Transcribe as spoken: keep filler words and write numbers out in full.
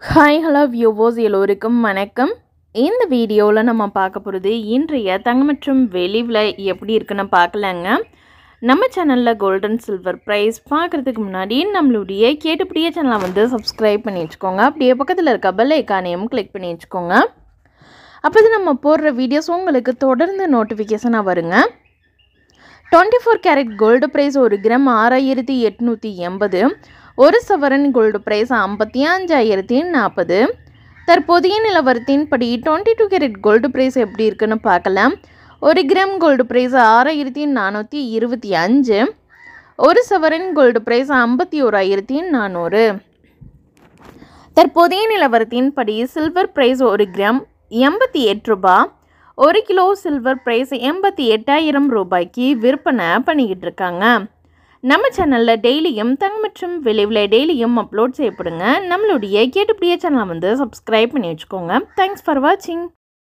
Hi hello viewers எல்லோருக்கும் வணக்கம். இந்த வீடியோவில் நம்ம பார்க்க போகிறது இன்றைய தங்கம் மற்றும் வெள்ளி விலை எப்படி இருக்குன்னு பார்க்கலாங்க. நம்ம சேனலில் கோல்டன் சில்வர் ப்ரைஸ் பார்க்குறதுக்கு முன்னாடி நம்மளுடைய கேட்டுப்படியே சேனலை வந்து சப்ஸ்கிரைப் பண்ணி வச்சுக்கோங்க. அப்படியே பக்கத்தில் இருக்க பெல் ஐக்கானையும் கிளிக் பண்ணி வச்சுக்கோங்க. அப்போ இது நம்ம போடுற வீடியோஸ் உங்களுக்கு தொடர்ந்து நோட்டிஃபிகேஷனாக வருங்க. Twenty four carat gold price ஒரு கிராம் ஆறாயிரத்தி எட்நூற்றி எண்பது, ஒரு சவரன் கோல்டு ப்ரைஸ் ஐம்பத்தி அஞ்சாயிரத்தி நாற்பது. தற்போதைய நிலவரத்தின்படி twenty two carat gold price எப்படி இருக்குன்னு பார்க்கலாம். ஒரு கிராம் கோல்டு ப்ரைஸ் ஆறாயிரத்தி நானூற்றி இருபத்தி அஞ்சு, ஒரு சவரன் கோல்டு ப்ரைஸ் ஐம்பத்தி ஓராயிரத்தி நானூறு. தற்போதைய நிலவரத்தின்படி சில்வர் ப்ரைஸ் ஒரு கிராம் எண்பத்தி எட்டு ரூபாய், ஒரு கிலோ சில்வர் ப்ரைஸ் எண்பத்தி எட்டாயிரம் ரூபாய்க்கு விற்பனை பண்ணிக்கிட்டு இருக்காங்க. நம்ம சேனலில் டெய்லியும் தங்கம் மற்றும் வெள்ளி விலை டெய்லியும் அப்லோட் செய்யப்படுங்க. நம்மளுடைய கேட்டுப்படியே சேனலை வந்து சப்ஸ்கிரைப் பண்ணி வச்சுக்கோங்க. தேங்க்ஸ் ஃபார் வாட்சிங்.